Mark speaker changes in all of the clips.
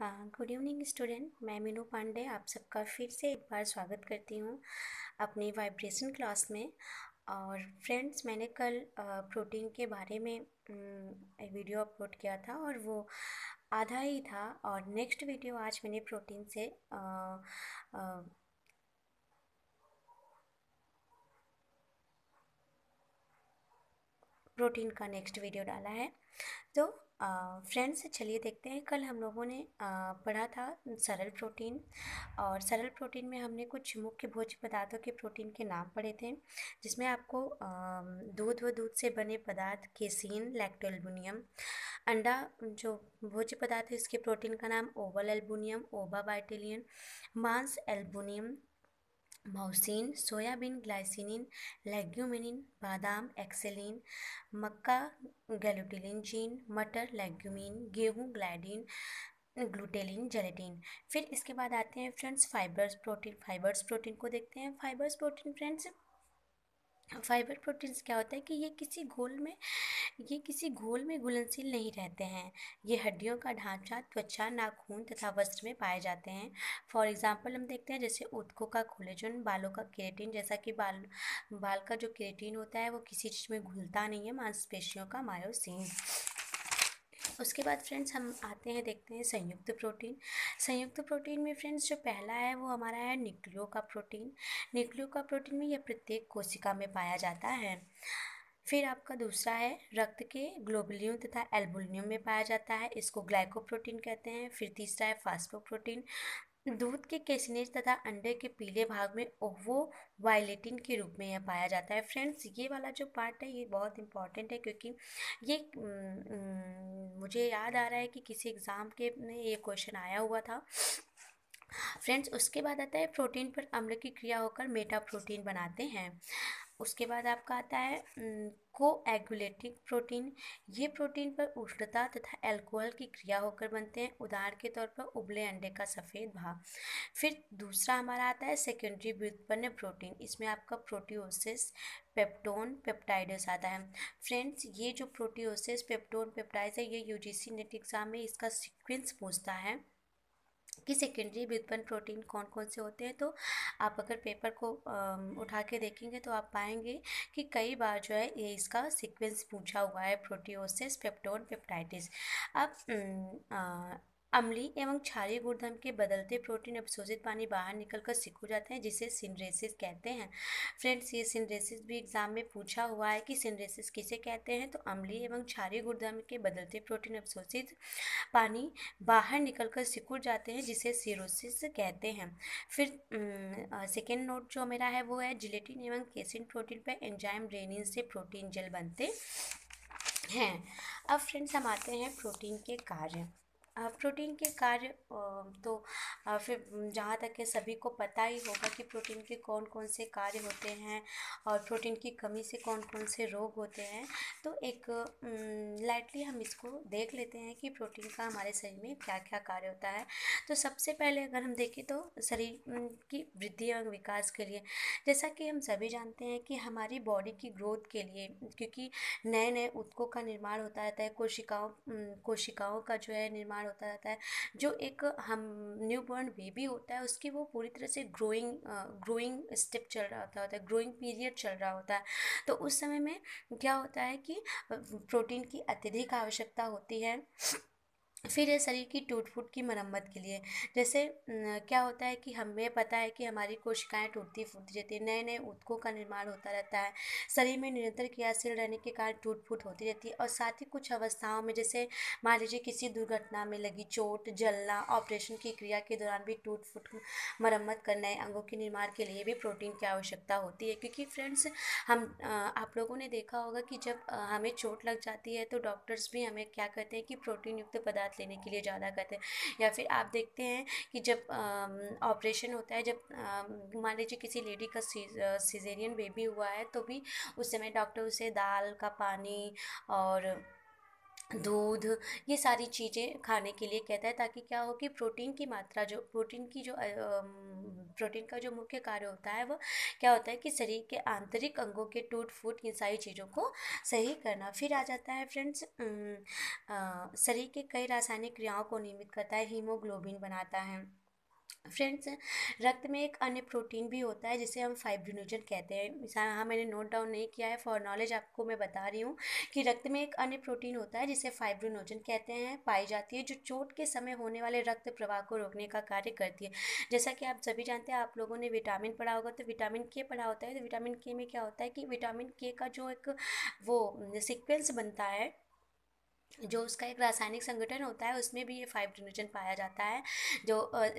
Speaker 1: हाँ, good evening student. मैं मीनू पांडे आप सबका फिर से एक बार स्वागत करती हूँ अपनी वाइब्रेशन क्लास में। और फ्रेंड्स, मैंने कल प्रोटीन के बारे में एक वीडियो अपलोड किया था और वो आधा ही था। और नेक्स्ट वीडियो आज मैंने प्रोटीन से प्रोटीन का नेक्स्ट वीडियो डाला है। तो फ्रेंड्स, चलिए देखते हैं। कल हम लोगों ने पढ़ा था सरल प्रोटीन, और सरल प्रोटीन में हमने कुछ मुख्य भोज्य पदार्थों के प्रोटीन के नाम पढ़े थे, जिसमें आपको दूध व दूध से बने पदार्थ केसीन, लैक्टोएल्बुमिन, अंडा जो भोज्य पदार्थ है इसके प्रोटीन का नाम ओवल एल्बुमिन, ओवा बाइटेलियन, मांस एल्बुमिन, मौसीन, सोयाबीन ग्लाइसिनिन, लेग्यूमिनिन, बादाम एक्सेलिन, मक्का गैलुटिलिन जीन, मटर लेग्यूमिन, गेहूं ग्लाइडिन, ग्लूटेलिन, जेलेटिन। फिर इसके बाद आते हैं friends fibres protein. Fibres protein को देखते हैं। Fibres protein friends, fibre proteins क्या होता है कि ये किसी घोल में घुलनशील नहीं रहते हैं। ये हड्डियों का ढांचा, त्वचा, नाखून तथा वस्त्र में पाए जाते हैं। फॉर एग्जांपल हम देखते हैं जैसे ऊतकों का कोलेजन, बालों का केराटिन, जैसा कि बाल का जो केराटिन होता है वो किसी चीज़ में घुलता नहीं है। मांसपेशियों का मायोसिन। उसके बाद फ्रेंड्स हम आते हैं, देखते हैं संयुक्त प्रोटीन। संयुक्त प्रोटीन में फ्रेंड्स जो पहला है वो हमारा है न्यूक्लियो का प्रोटीन। न्यूक्लियो का प्रोटीन में यह प्रत्येक कोशिका में पाया जाता है। फिर आपका दूसरा है रक्त के ग्लोबुलिन तथा एल्बुमिन में पाया जाता है, इसको ग्लाइकोप्रोटीन कहते हैं। फिर तीसरा है फास्फोप्रोटीन। दूध के केसिनेज तथा अंडे के पीले भाग में ओवो वायलेटिन के रूप में यह पाया जाता है। फ्रेंड्स, ये वाला जो पार्ट है ये बहुत इंपॉर्टेंट है, क्योंकि ये मुझे याद आ रहा है कि किसी एग्ज़ाम के में ये क्वेश्चन आया हुआ था। फ्रेंड्स, उसके बाद आता है प्रोटीन पर अम्ल की क्रिया होकर मेटा प्रोटीन बनाते हैं। उसके बाद आपका आता है कोएगुलेटिंग प्रोटीन। ये प्रोटीन पर उष्णता तथा अल्कोहल की क्रिया होकर बनते हैं, उदाहरण के तौर पर उबले अंडे का सफ़ेद भाग। फिर दूसरा हमारा आता है सेकेंडरी व्युत्पन्न प्रोटीन। इसमें आपका प्रोटियोसिस, पेप्टोन, पेप्टाइड्स आता है। फ्रेंड्स, ये जो प्रोटियोसिस, पेप्टोन, पेप्टाइड्स है, ये यूजीसी नेट एग्जाम में इसका सीक्वेंस पूछता है कि सेकेंडरी व्युत्पन्न प्रोटीन कौन कौन से होते हैं। तो आप अगर पेपर को उठा के देखेंगे तो आप पाएंगे कि कई बार जो है ये इसका सीक्वेंस पूछा हुआ है, प्रोटियोसिस, पेप्टोन, पेप्टाइटिस। अब अम्लीय एवं क्षारीय गुणधर्म के बदलते प्रोटीन अवशोषित पानी बाहर निकलकर सिकुड़ जाते हैं, जिसे सिनरेसिस कहते हैं। फ्रेंड्स, ये सिनरेसिस भी एग्जाम में पूछा हुआ है कि सिनरेसिस किसे कहते हैं। तो अम्लीय एवं क्षारीय गुणधर्म के बदलते प्रोटीन अवशोषित पानी बाहर निकलकर सिकुड़ जाते हैं, जिसे सिरोसिस कहते हैं। फिर सेकेंड नोट जो मेरा है वो है जिलेटिन एवं केसिन प्रोटीन पर एंजाइम रेनिन से प्रोटीन जेल बनते हैं। अब फ्रेंड्स हम आते हैं प्रोटीन के कार्य। प्रोटीन के कार्य तो फिर जहाँ तक है सभी को पता ही होगा कि प्रोटीन के कौन कौन से कार्य होते हैं और प्रोटीन की कमी से कौन कौन से रोग होते हैं। तो एक लाइटली हम इसको देख लेते हैं कि प्रोटीन का हमारे शरीर में क्या क्या कार्य होता है। तो सबसे पहले अगर हम देखें तो शरीर की वृद्धि एवं विकास के लिए, जैसा कि हम सभी जानते हैं कि हमारी बॉडी की ग्रोथ के लिए, क्योंकि नए नए ऊतकों का निर्माण होता रहता है, कोशिकाओं का जो है निर्माण होता रहता है। जो एक हम न्यूबॉर्न बेबी होता है उसकी वो पूरी तरह से ग्रोइंग स्टेप चल रहा होता है, ग्रोइंग पीरियड चल रहा होता है। तो उस समय में क्या होता है कि प्रोटीन की अत्यधिक आवश्यकता होती है। फिर है शरीर की टूट फूट की मरम्मत के लिए। जैसे क्या होता है कि हमें पता है कि हमारी कोशिकाएं टूटती फूटती रहती है, नए नए ऊतकों का निर्माण होता रहता है, शरीर में निरंतर क्रियाशील रहने के कारण टूट फूट होती रहती है। और साथ ही कुछ अवस्थाओं में, जैसे मान लीजिए किसी दुर्घटना में लगी चोट, जलना, ऑपरेशन की क्रिया के दौरान भी टूट फूट मरम्मत कर नए अंगों के निर्माण के लिए भी प्रोटीन की आवश्यकता होती है। क्योंकि फ्रेंड्स, आप लोगों ने देखा होगा कि जब हमें चोट लग जाती है तो डॉक्टर्स भी हमें क्या कहते हैं कि प्रोटीन युक्त पदार्थ लेने के लिए ज़्यादा कहते हैं। या फिर आप देखते हैं कि जब ऑपरेशन होता है, जब मान लीजिए किसी लेडी का सिजेरियन बेबी हुआ है, तो भी उस समय डॉक्टर उसे दाल का पानी और दूध, ये सारी चीज़ें खाने के लिए कहता है, ताकि क्या हो कि प्रोटीन की मात्रा, जो प्रोटीन की जो प्रोटीन का जो मुख्य कार्य होता है वो क्या होता है कि शरीर के आंतरिक अंगों के टूट फूट, इन सारी चीज़ों को सही करना। फिर आ जाता है फ्रेंड्स, शरीर के कई रासायनिक क्रियाओं को नियमित करता है, हीमोग्लोबिन बनाता है। फ्रेंड्स, रक्त में एक अन्य प्रोटीन भी होता है जिसे हम फाइब्रिनोजन कहते हैं। हाँ, मैंने नोट डाउन नहीं किया है, फॉर नॉलेज आपको मैं बता रही हूँ कि रक्त में एक अन्य प्रोटीन होता है जिसे फाइब्रिनोजन कहते हैं, पाई जाती है, जो चोट के समय होने वाले रक्त प्रवाह को रोकने का कार्य करती है। जैसा कि आप सभी जानते हैं, आप लोगों ने विटामिन पढ़ा होगा, तो विटामिन के पढ़ा होता है। तो विटामिन के में क्या होता है कि विटामिन के का जो एक वो सीक्वेंस बनता है, जो उसका एक रासायनिक संगठन होता है, उसमें भी ये फाइब्रिनोजन पाया जाता है। जो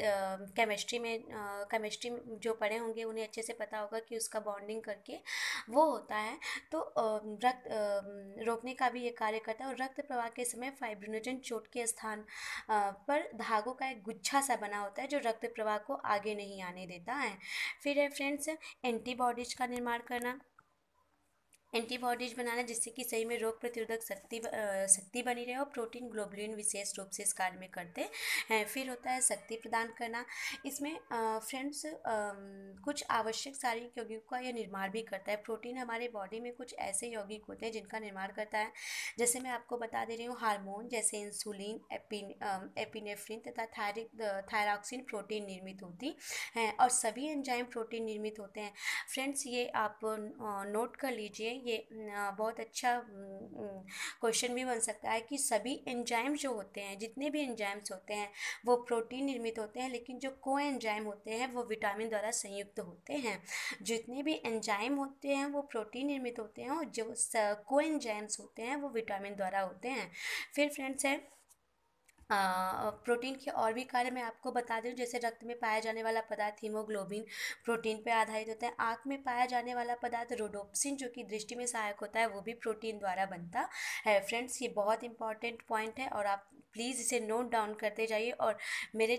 Speaker 1: केमिस्ट्री में जो पढ़े होंगे उन्हें अच्छे से पता होगा कि उसका बॉन्डिंग करके वो होता है। तो रक्त रोकने का भी ये कार्य करता है। और रक्त प्रवाह के समय फाइब्रिनोजन चोट के स्थान पर धागों का एक गुच्छा सा बना होता है, जो रक्त प्रवाह को आगे नहीं आने देता है। फिर है फ्रेंड्स, एंटीबॉडीज का निर्माण करना, एंटीबॉडीज बनाना, जिससे कि सही में रोग प्रतिरोधक शक्ति बनी रहे। और प्रोटीन ग्लोबुलिन विशेष रूप से इस कार्य में करते हैं। फिर होता है शक्ति प्रदान करना। इसमें फ्रेंड्स कुछ आवश्यक शारीरिक यौगिकों का यह निर्माण भी करता है। प्रोटीन हमारे बॉडी में कुछ ऐसे यौगिक होते हैं जिनका निर्माण करता है। जैसे मैं आपको बता दे रही हूँ, हार्मोन जैसे इंसुलिन, एपिनेफ्रिन तथा थायरॉक्सिन प्रोटीन निर्मित होती हैं, और सभी एंजाइम प्रोटीन निर्मित होते हैं। फ्रेंड्स, ये आप नोट कर लीजिए, ये बहुत अच्छा क्वेश्चन भी बन सकता है कि सभी एंजाइम जो होते हैं, जितने भी एंजाइम्स होते हैं वो प्रोटीन निर्मित होते हैं, लेकिन जो को एंजाइम होते हैं वो विटामिन द्वारा संयुक्त होते हैं। जितने भी एंजाइम होते हैं वो प्रोटीन निर्मित होते हैं, और जो को एंजाइम्स होते हैं वो विटामिन द्वारा होते हैं। फिर फ्रेंड्स है, प्रोटीन के और भी कार्य मैं आपको बता दूं। जैसे रक्त में पाया जाने वाला पदार्थ हीमोग्लोबिन प्रोटीन पे आधारित होता है। आँख में पाया जाने वाला पदार्थ रोडोप्सिन, जो कि दृष्टि में सहायक होता है, वो भी प्रोटीन द्वारा बनता है। फ्रेंड्स, ये बहुत इंपॉर्टेंट पॉइंट है, और आप प्लीज़ इसे नोट डाउन करते जाइए, और मेरे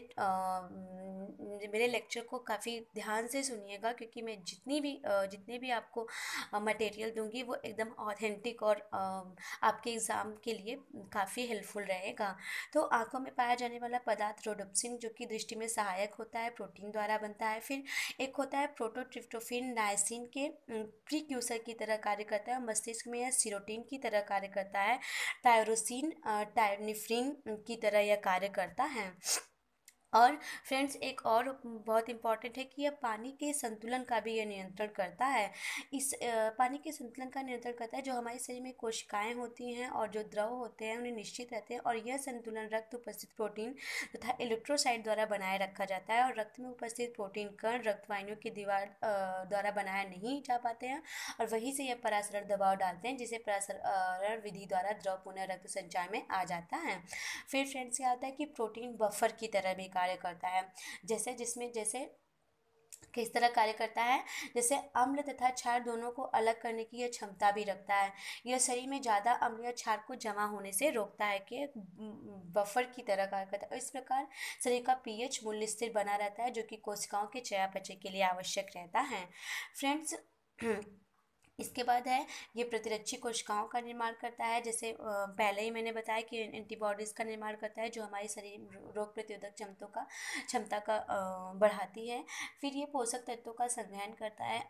Speaker 1: मेरे लेक्चर को काफ़ी ध्यान से सुनिएगा, क्योंकि मैं जितने भी आपको मटेरियल दूंगी वो एकदम ऑथेंटिक और आपके एग्ज़ाम के लिए काफ़ी हेल्पफुल रहेगा। तो आंखों में पाया जाने वाला पदार्थ रोडोप्सिन, जो कि दृष्टि में सहायक होता है, प्रोटीन द्वारा बनता है। फिर एक होता है प्रोटोट्रिप्टोफेन, नाइसिन के प्रीक्यूसर की तरह कार्य करता है, और मस्तिष्क में यह सीरोटीन की तरह कार्य करता है। टायरोसिन टायरनिफ्रिन की तरह यह कार्य करता है। और फ्रेंड्स, एक और बहुत इंपॉर्टेंट है कि यह पानी के संतुलन का भी यह नियंत्रण करता है। इस पानी के संतुलन का नियंत्रण करता है। जो हमारे शरीर में कोशिकाएं होती हैं और जो द्रव होते हैं उन्हें निश्चित रहते हैं, और यह संतुलन रक्त उपस्थित प्रोटीन तथा इलेक्ट्रोसाइट द्वारा बनाए रखा जाता है। और रक्त में उपस्थित प्रोटीन कण रक्तवाहिनियों की दीवार द्वारा बनाया नहीं जा पाते हैं, और वहीं से यह परासरण दबाव डालते हैं, जिसे परासरण विधि द्वारा द्रव पुनः रक्त संचार में आ जाता है। फिर फ्रेंड्स, क्या होता है कि प्रोटीन बफर की तरह भी कार्य करता है। जैसे किस तरह कार्य करता है, जैसे अम्ल तथा क्षार दोनों को अलग करने की यह क्षमता भी रखता है। यह शरीर में ज़्यादा अम्ल या क्षार को जमा होने से रोकता है, कि बफर की तरह कार्य करता है। इस प्रकार शरीर का पीएच मूल्य स्थिर बना रहता है, जो कि कोशिकाओं के चयापचय के लिए आवश्यक रहता है। फ्रेंड्स, इसके बाद है, ये प्रतिरक्षी कोशिकाओं का निर्माण करता है। जैसे पहले ही मैंने बताया कि एंटीबॉडीज़ का निर्माण करता है, जो हमारी शरीर रोग प्रतिरोधक क्षमता का बढ़ाती है। फिर ये पोषक तत्वों का संग्रहण करता है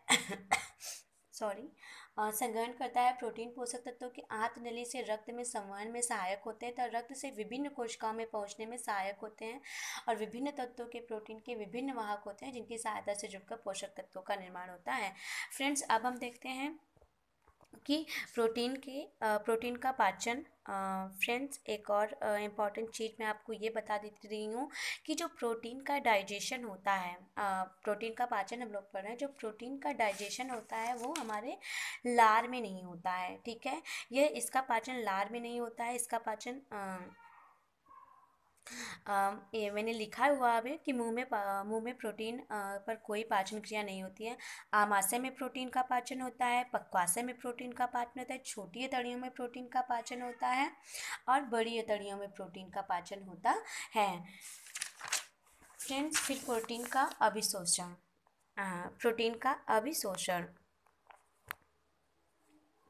Speaker 1: सॉरी संग्रहण करता है। प्रोटीन पोषक तत्वों की आंतनली से रक्त में संवहन में सहायक होते हैं, तथा रक्त से विभिन्न कोशिकाओं में पहुंचने में सहायक होते हैं। और विभिन्न तत्वों के प्रोटीन के विभिन्न वाहक होते हैं, जिनकी सहायता से जुड़कर पोषक तत्वों का निर्माण होता है। फ्रेंड्स, अब हम देखते हैं कि प्रोटीन का पाचन। फ्रेंड्स, एक और इम्पॉर्टेंट चीज़ मैं आपको ये बता देती रही हूँ कि जो प्रोटीन का डाइजेशन होता है, प्रोटीन का पाचन हम लोग पढ़ रहे हैं, जो प्रोटीन का डाइजेशन होता है वो हमारे लार में नहीं होता है। ठीक है, इसका पाचन लार में नहीं होता है। इसका पाचन ये मैंने लिखा हुआ है कि मुंह में प्रोटीन पर कोई पाचन क्रिया नहीं होती है। आमाशय में प्रोटीन का पाचन होता है, पक्वाशय में प्रोटीन का पाचन होता है, छोटी अतड़ियों में प्रोटीन का पाचन होता है, और बड़ी अतड़ियों में प्रोटीन का पाचन होता है। फ्रेंड्स, फिर प्रोटीन का अभिशोषण।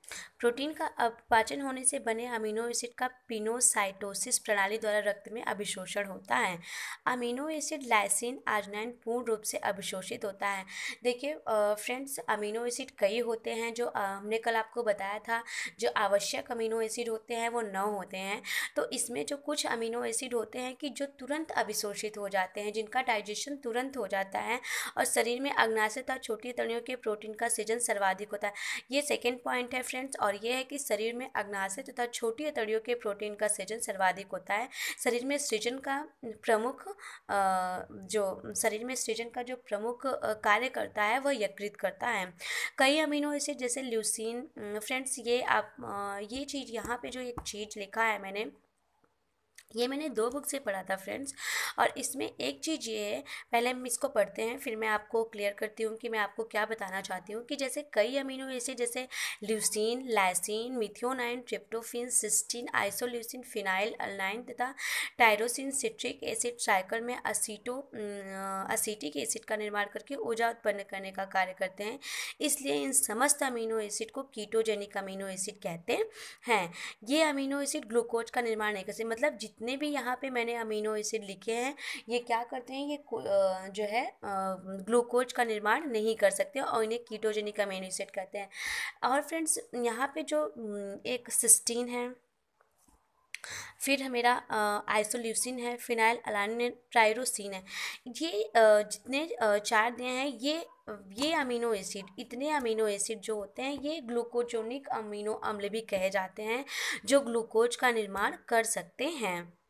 Speaker 1: प्रोटीन का अपपाचन होने से बने अमीनो एसिड का पिनोसाइटोसिस प्रणाली द्वारा रक्त में अभिशोषण होता है। अमीनो एसिड लाइसिन आर्जिनाइन पूर्ण रूप से अभिशोषित होता है। देखिए फ्रेंड्स, अमीनो एसिड कई होते हैं जो हमने कल आपको बताया था। जो आवश्यक अमीनो एसिड होते हैं वो 9 होते हैं। तो इसमें जो कुछ अमीनो एसिड होते हैं कि जो तुरंत अभिशोषित हो जाते हैं, जिनका डाइजेशन तुरंत हो जाता है और शरीर में अग्नाशय तथा छोटी तड़ियों के प्रोटीन का सृजन सर्वाधिक होता है। ये सेकेंड पॉइंट है फ्रेंड्स। और ये है कि शरीर में अग्नाशय तथा छोटी अतड़ियों के प्रोटीन का सृजन सर्वाधिक होता है। शरीर में सृजन का प्रमुख जो शरीर में सृजन का जो प्रमुख कार्य करता है वह यकृत करता है। कई अमीनो एसिड जैसे ल्यूसीन, फ्रेंड्स ये आप ये चीज़ यहाँ पे जो एक चीज़ लिखा है मैंने 2 बुक से पढ़ा था फ्रेंड्स। और इसमें एक चीज़ ये है, पहले हम इसको पढ़ते हैं फिर मैं आपको क्लियर करती हूँ कि मैं आपको क्या बताना चाहती हूँ। कि जैसे कई अमीनो एसिड जैसे leucine, lysine, methionine, tryptophan, cysteine, isoleucine, phenyl alanine तथा टायरोसिन सिट्रिक एसिड साइकिल में असीटिक एसिड का निर्माण करके ऊर्जा उत्पन्न करने का कार्य करते हैं। इसलिए इन समस्त अमीनो एसिड को कीटोजेनिक अमीनो एसिड कहते हैं। ये अमीनो एसिड ग्लूकोज का निर्माण नहीं करते। मतलब जितने भी यहाँ पे मैंने अमीनो एसिड लिखे हैं ये क्या करते हैं, ये जो है ग्लूकोज का निर्माण नहीं कर सकते और इन्हें कीटोजेनिक अमीनो एसिड कहते हैं। और फ्रेंड्स यहाँ पे जो एक सिस्टीन है, फिर मेरा आइसोल्यूसिन है, फिनाइल अलानिन, ट्राइरोसिन है। ये जितने 4 दिए हैं ये अमीनो एसिड, इतने अमीनो एसिड जो होते हैं ये ग्लूकोजोनिक अमीनो अम्ल भी कहे जाते हैं, जो ग्लूकोज का निर्माण कर सकते हैं।